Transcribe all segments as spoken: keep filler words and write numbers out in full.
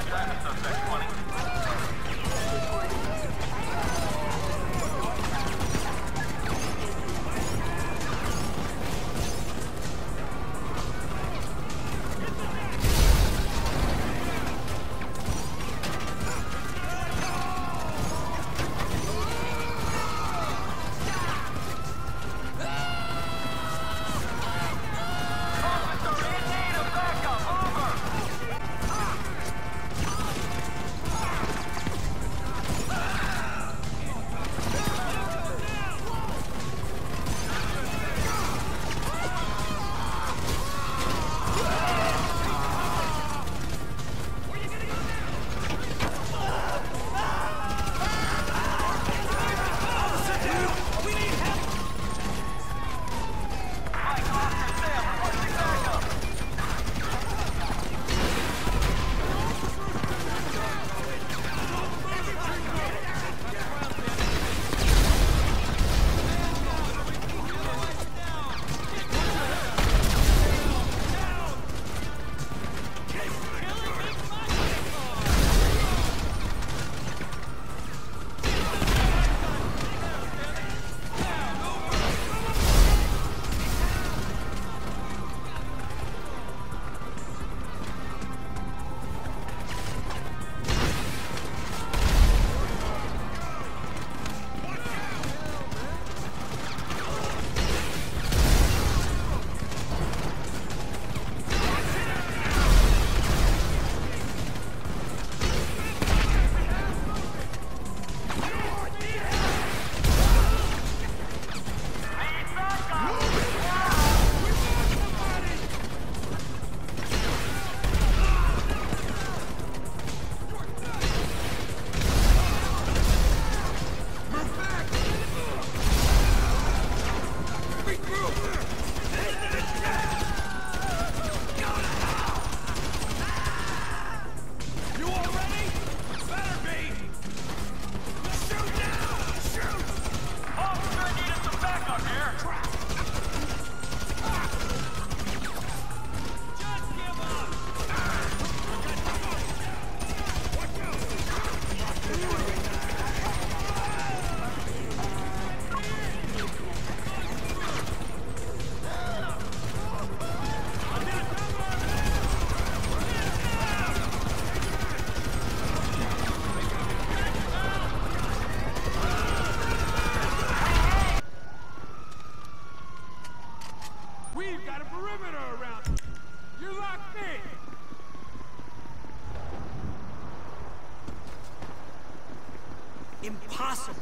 Impossible.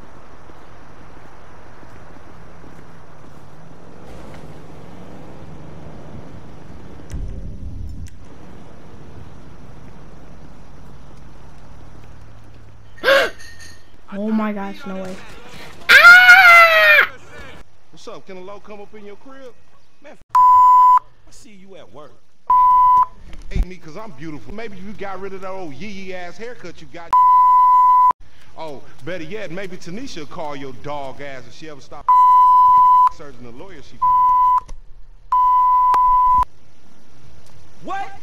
Oh my gosh, no way. Ah! What's up? Can a low come up in your crib? Man, f I see you at work. Hate me because I'm beautiful. Maybe you got rid of that old yee-yee ass haircut you got. Oh, better yet, maybe Tanisha will call your dog ass if she ever stop searching the lawyer. She What?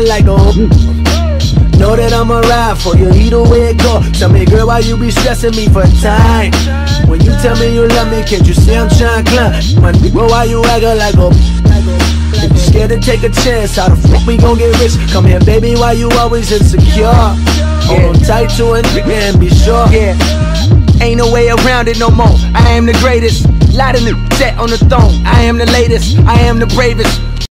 feeling like a know that I'ma ride for you, either way it go. Tell me, girl, why you be stressing me for time? When you tell me you love me, can't you see I'm trying to climb? My nigga, why you acting like a if you scared to take a chance, how the fuck we gon' get rich? Come here, baby, why you always insecure? Hold on tight to a nigga and be sure. Yeah. Ain't no way around it no more. I am the greatest. Lot of niggas set on the throne. I am the latest. I am the bravest.